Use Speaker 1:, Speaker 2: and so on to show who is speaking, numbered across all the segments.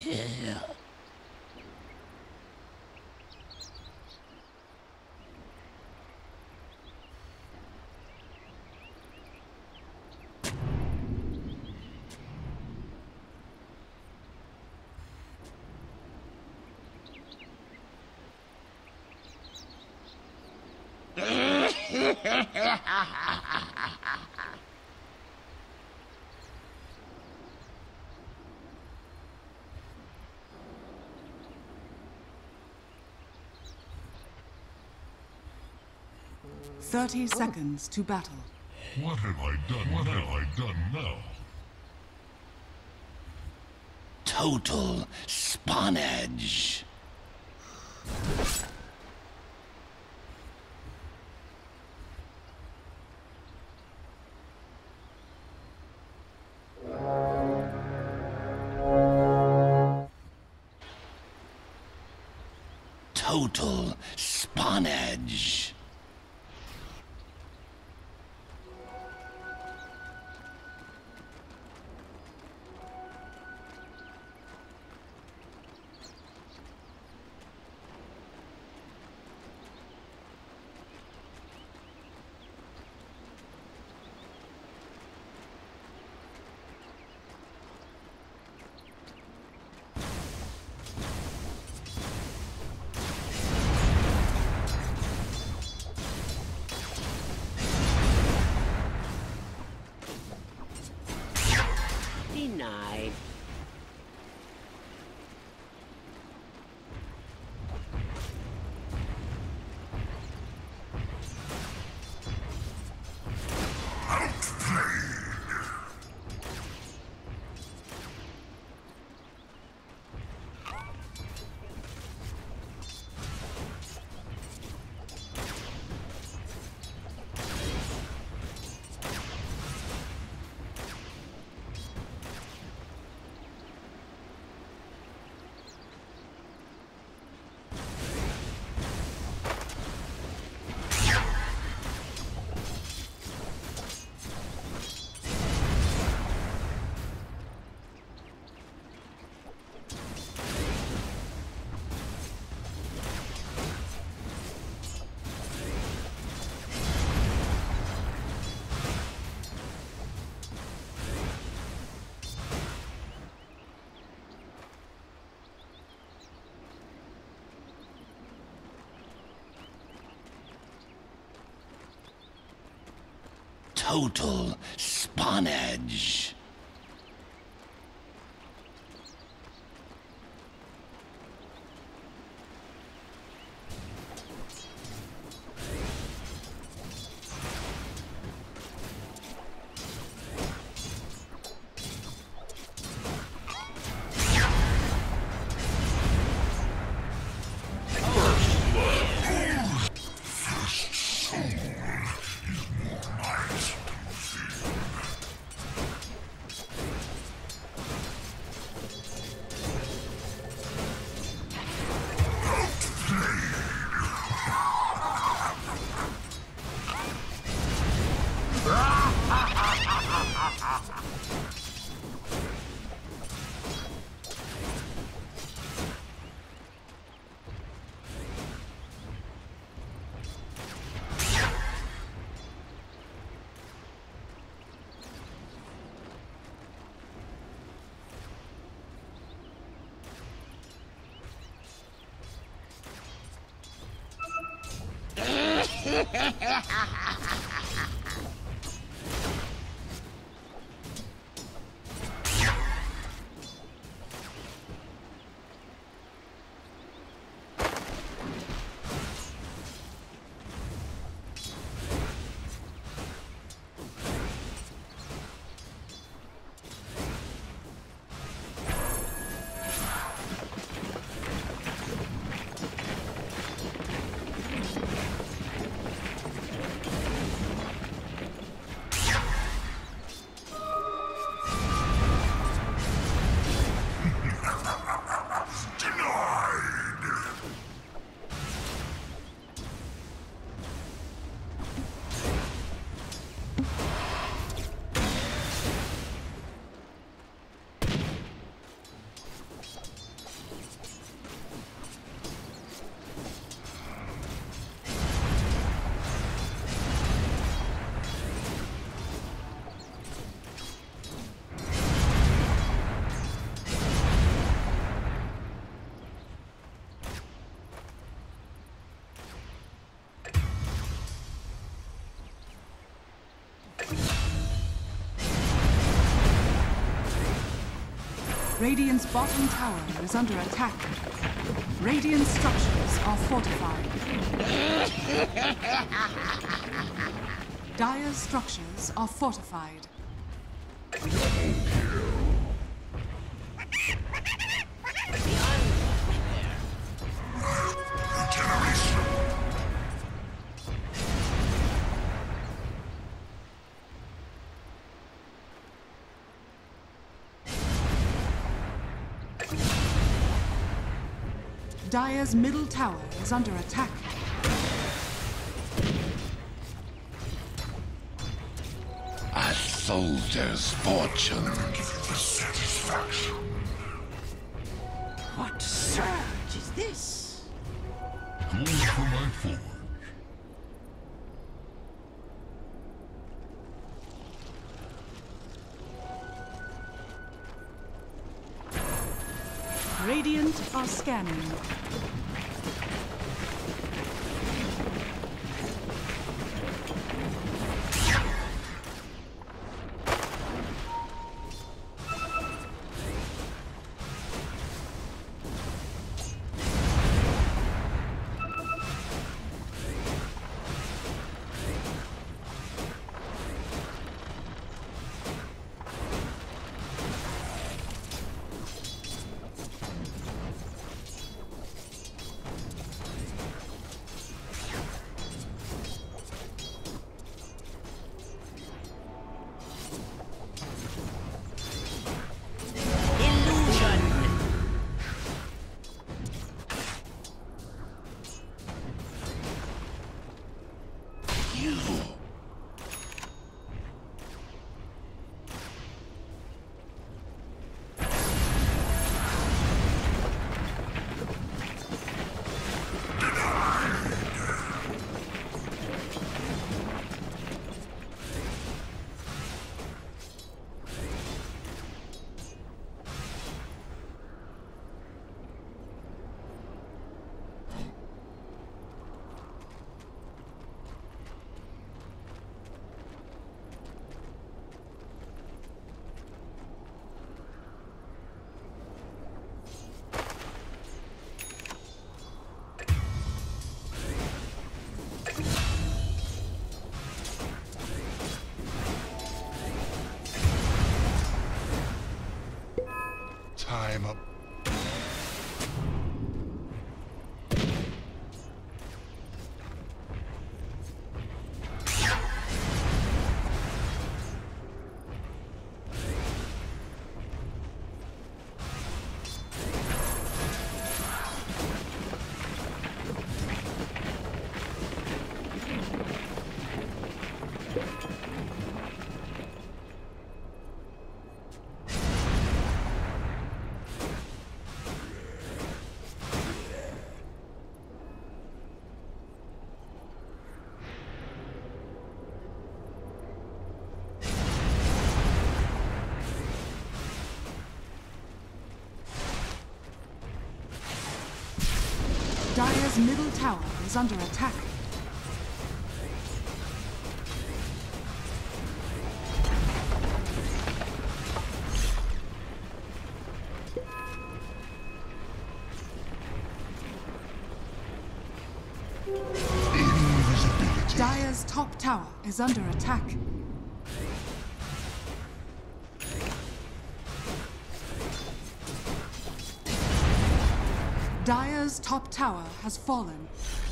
Speaker 1: 30 seconds to battle.
Speaker 2: What have I done? What have I done now?
Speaker 3: Total spawnage. Total spawnage. Denied. Total spawnage.
Speaker 1: Radiant's bottom tower is under attack. Radiant structures are fortified. Dire's structures are fortified. Dire's middle tower is under attack.
Speaker 3: A soldier's fortune.
Speaker 2: Satisfaction.
Speaker 4: What surge is this?
Speaker 2: Gold for my forge.
Speaker 1: Radiant are scanning.
Speaker 2: Time up.
Speaker 1: Dire's middle tower is under attack.
Speaker 2: Invisibility.
Speaker 1: Dire's top tower is under attack. Dire's top tower has fallen.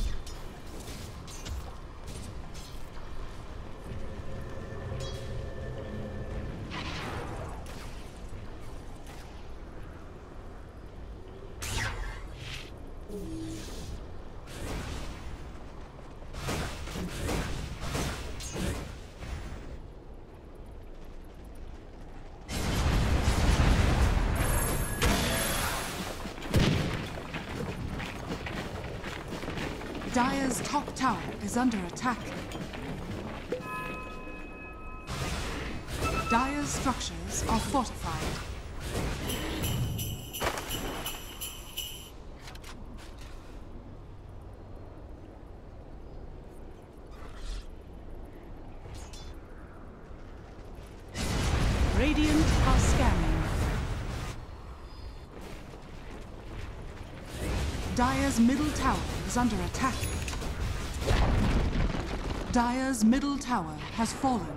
Speaker 1: Dire's top tower is under attack. Dire's structures are fortified. Radiant are scanning. Dire's middle tower is under attack. Dire's middle tower has fallen.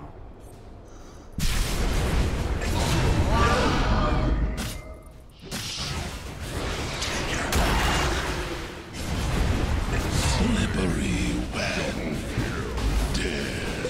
Speaker 3: Slippery when dead.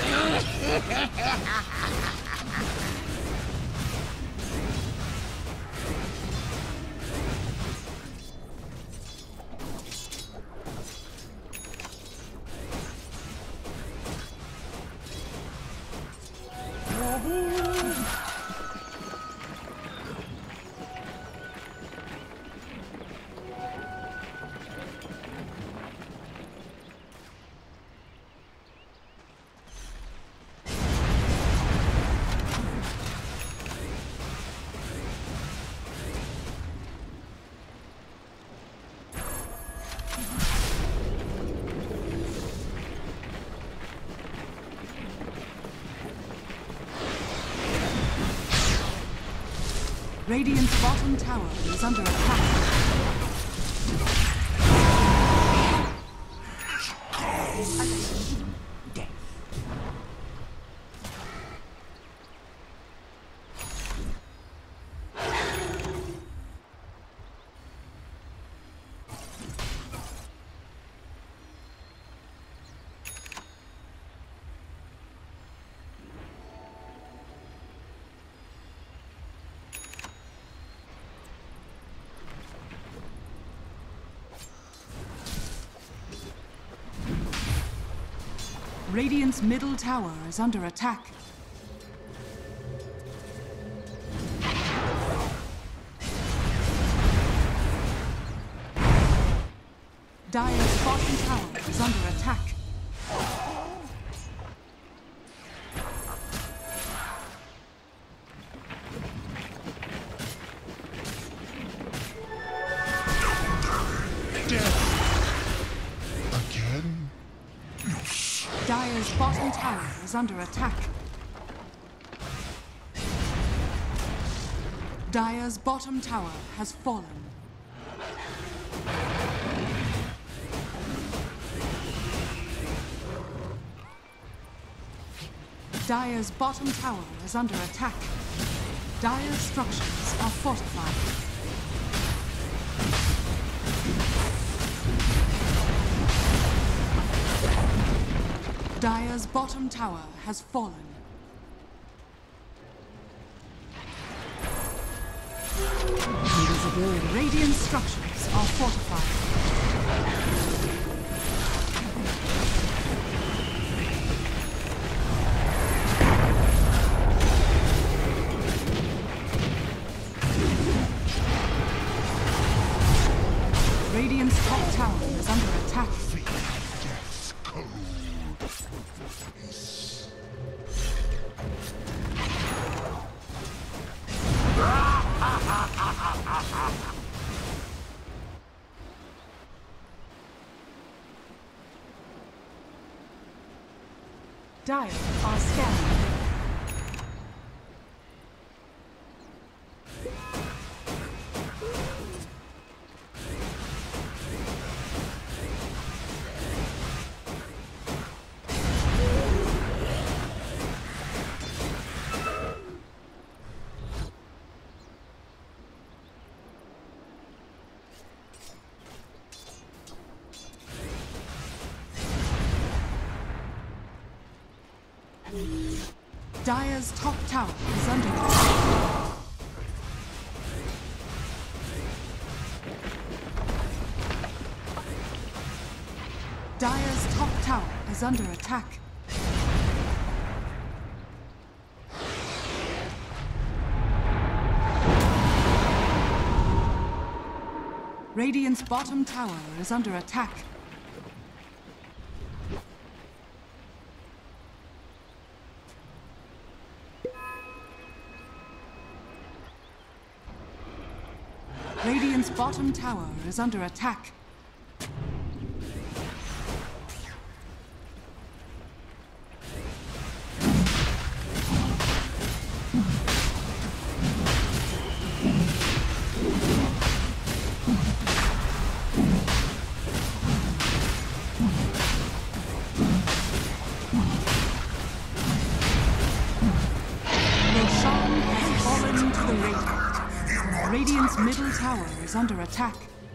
Speaker 1: Radiant's bottom tower is under attack. Radiant's middle tower is under attack. Dire's bottom tower is under attack.
Speaker 2: Again?
Speaker 1: Dire's bottom tower is under attack. Dire's bottom tower has fallen. Dire's bottom tower is under attack. Dire's structures are fortified. Dire's bottom tower has fallen. Radiant structures are fortified. Radiant's top tower is under attack.
Speaker 2: Death's cold.
Speaker 1: Dire are scanning. Dire's top tower is under attack. Dire's top tower is under attack. Radiant's bottom tower is under attack. Radiant's bottom tower is under attack. middle tower is under attack.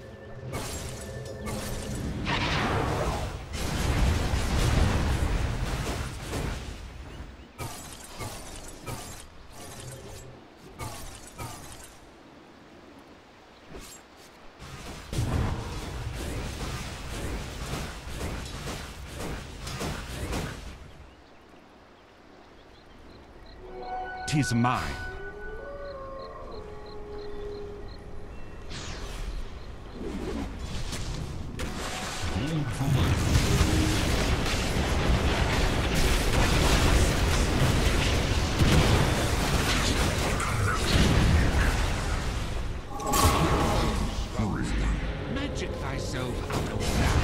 Speaker 5: Tis mine.
Speaker 3: Magic thyself out of that.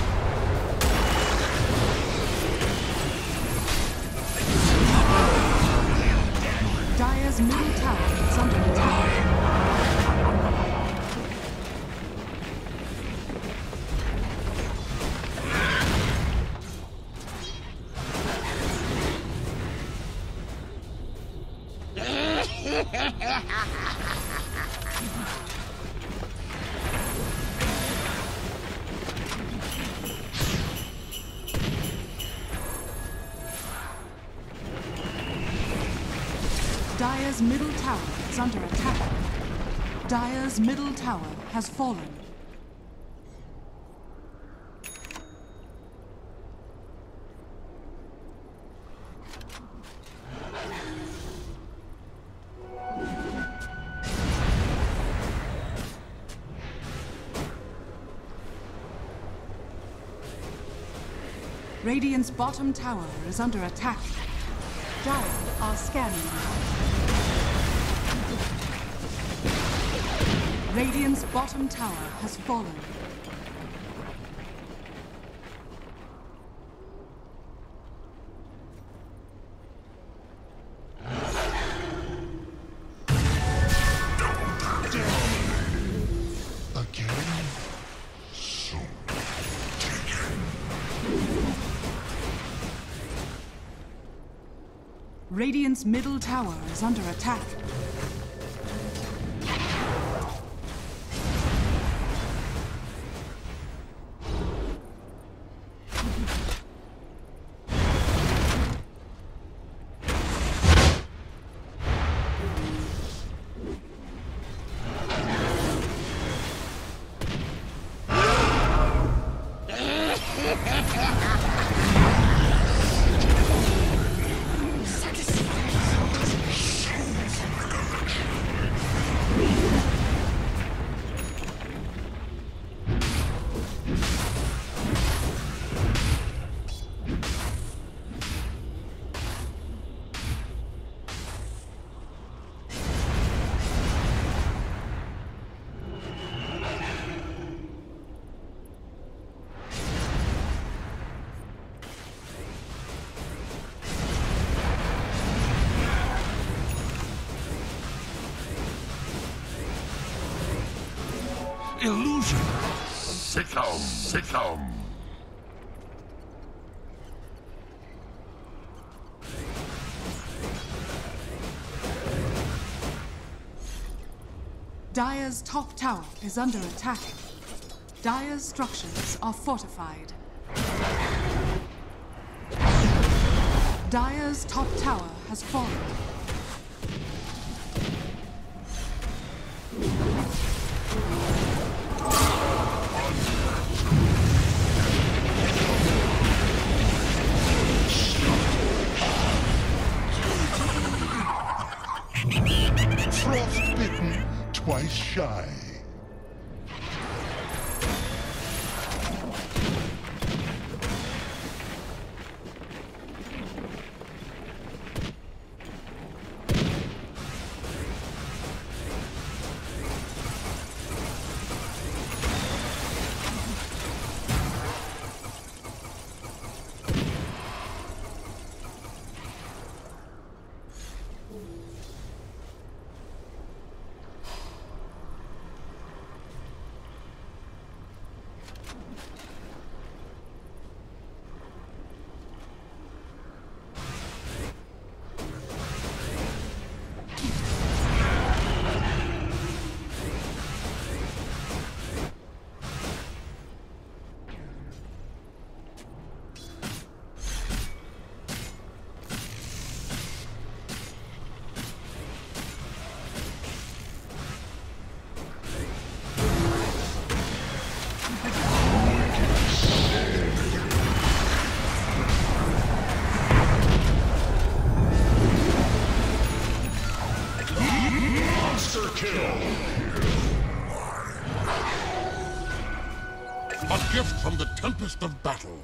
Speaker 1: Dire's middle tower is under attack. Dire's middle tower is under attack. Dire's middle tower has fallen. Radiant's bottom tower is under attack. Dire are scanning. Radiant's bottom tower has fallen.
Speaker 2: Again? So taken.
Speaker 1: Radiant's middle tower is under attack.
Speaker 3: Illusion. Succumb.
Speaker 1: Dire's top tower is under attack. Dire's structures are fortified. Dire's top tower has fallen.
Speaker 2: Frostbitten, twice shy. gift from the tempest of battle.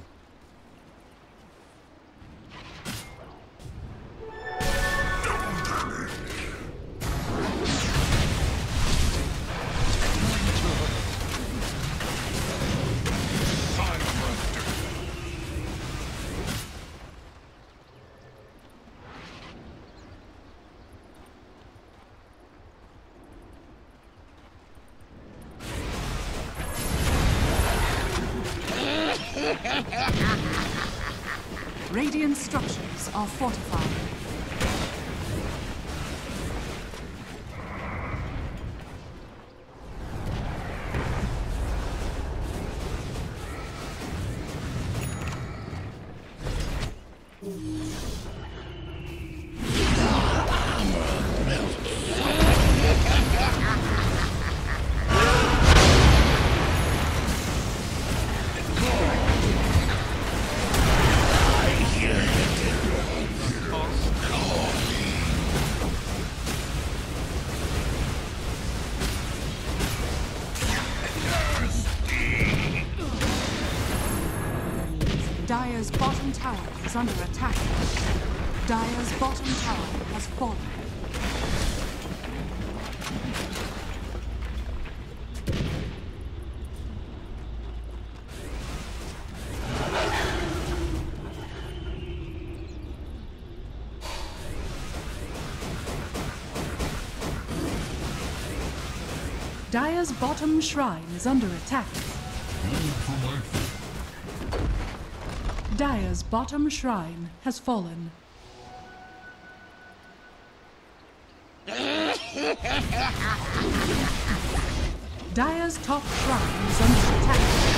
Speaker 1: Radiant structures are fortified. Dire's bottom tower is under attack. Dire's bottom tower has fallen. Dire's bottom shrine is under attack. Dire's bottom shrine has fallen. Dire's top shrine is under attack.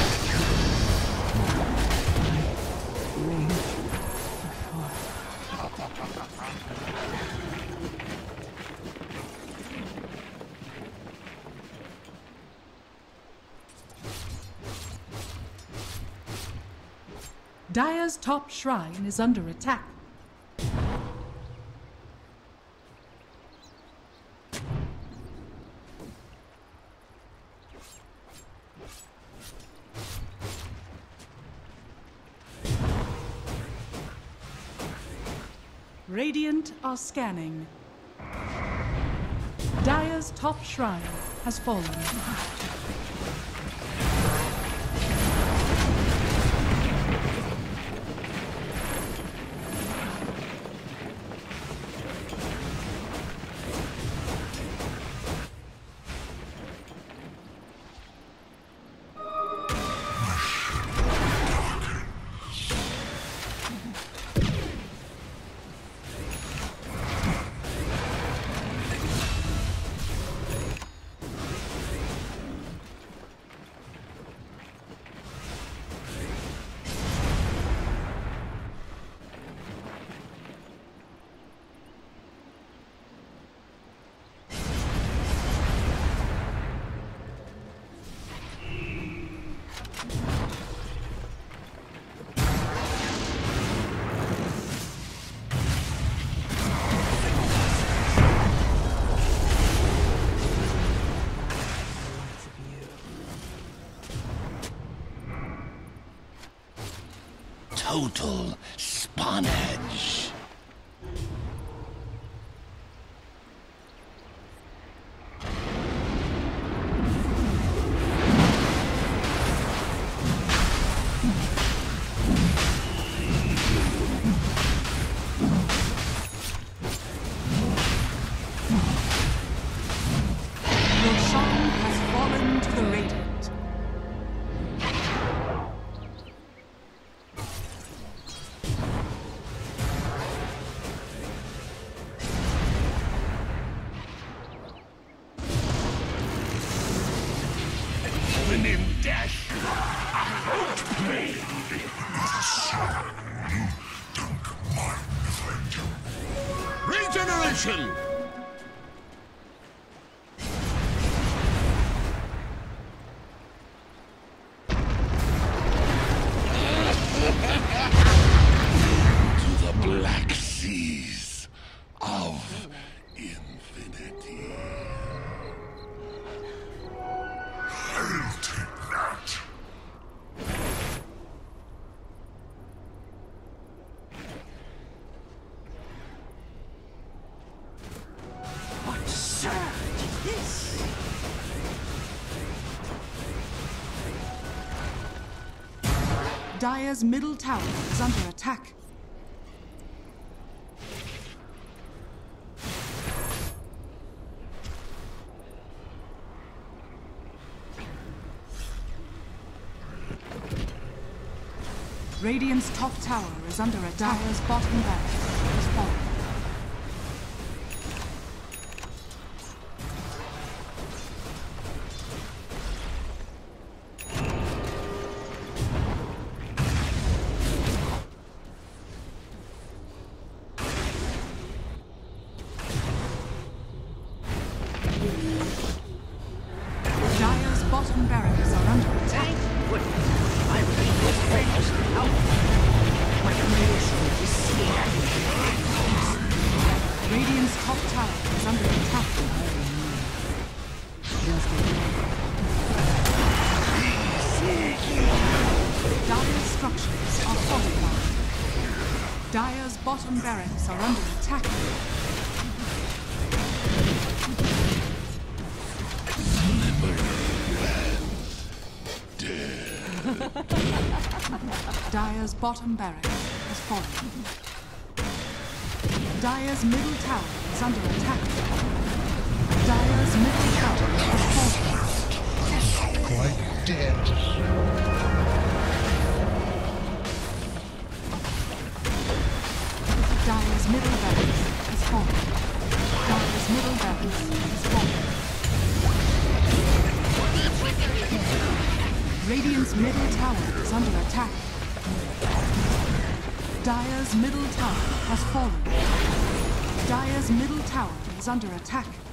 Speaker 1: Dire's top shrine is under attack. Radiant are scanning. Dire's top shrine has fallen.
Speaker 5: Total spawnage.
Speaker 1: Your shrine has fallen to the Radiant.
Speaker 5: Limmp dash.
Speaker 2: Outplayed! Dunk my friend.
Speaker 5: Regeneration. To the black seas of infinity.
Speaker 2: I'll take that.
Speaker 1: Dire's middle tower is under attack. Radiant's top tower is under attack. Dire's bottom barracks is falling. Dire's bottom barracks are under attack.
Speaker 4: I bring your friends out. My creation is here.
Speaker 1: Radiant's top tower is under attack. Dire's structures are fortified. Dire's bottom barracks are under attack. Dire's bottom barracks has fallen. Dire's middle tower is under attack. Dire's middle tower has fallen.
Speaker 2: Quite dead.
Speaker 1: Dire's middle barracks has fallen. Dire's middle barracks has fallen. Radiant's middle tower is under attack. Dire's middle tower has fallen. Dire's middle tower is under attack.